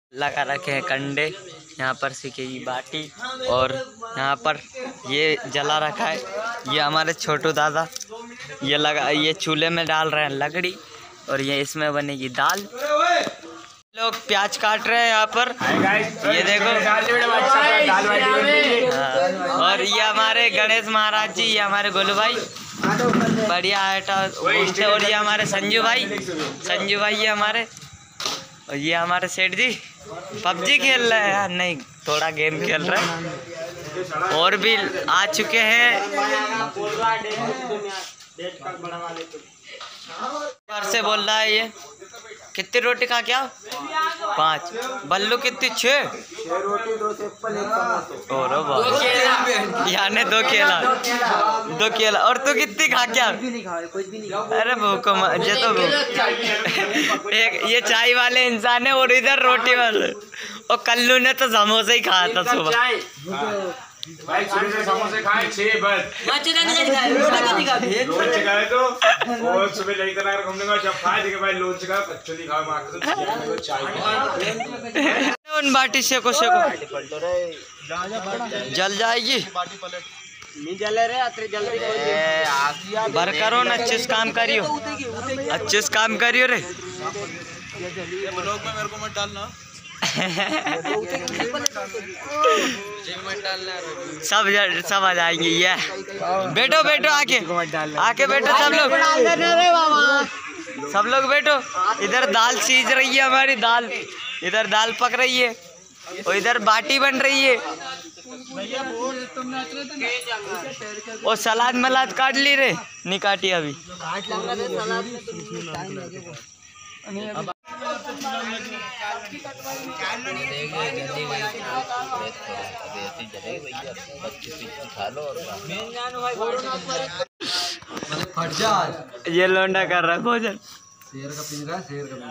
लगा रखे हैं कंडे, यहाँ पर सिकेगी बाटी और यहाँ पर ये जला रखा है। ये हमारे छोटू दादा ये चूल्हे में डाल रहे हैं लकड़ी और ये इसमें बनेगी दाल। लोग प्याज काट रहे हैं यहाँ पर, ये देखो। और ये हमारे गणेश महाराज जी, ये हमारे गोलू भाई बढ़िया आटा। और ये हमारे संजू भाई ये हमारे, और ये हमारे सेठ जी पबजी खेल रहे हैं यार, नहीं थोड़ा गेम खेल रहे हैं। और भी आ चुके हैं। घर से बोल रहा है ये कितनी रोटी खा क्या? 5। बल्लू कितनी? 6 रोटी 2 सिंपल और याने 2 केला। और तू कितनी खा क्या? अरे भूखो ये तो एक ये चाय वाले इंसान है और इधर रोटी वाले। और कल्लू ने तो समोसे ही खाया था सुबह। भाई सुबह से समोसे खाए 6 बस। लोच खाए तो और सुबह ललिता नगर घूमने का जब खाए थे भाई लोच का कचौड़ी खाओ मार तो चाय। उन बाटी से को जल जाएगी। नहीं जले रे अतरे जल्दी भर करो ना, अच्छे से काम करियो, अच्छे से काम करियो रे। ब्लॉग में मेरे को मत डालना। सब आ जाएंगे। ये बैठो आके बैठो सब लोग बैठो। इधर दाल सीज रही है हमारी, इधर दाल पक रही है और इधर बाटी बन रही है। और सलाद मलाद काट ली रे? नहीं काटी अभी। ये लोंडा कर रहा है भोजन। शेर का पिंजरा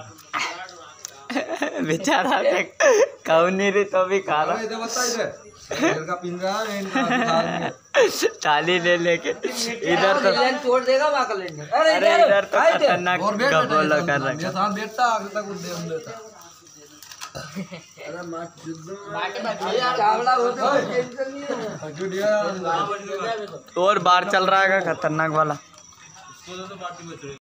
बेचारा खाऊ नहीं रही तो भी खा रहा। शेर का पिंजरा थाली ले लेके इधर तो तोड़ देगा। अरे इधर तो खतरनाक गपोला कर रखा। और बाहर चल रहा है खतरनाक वाला।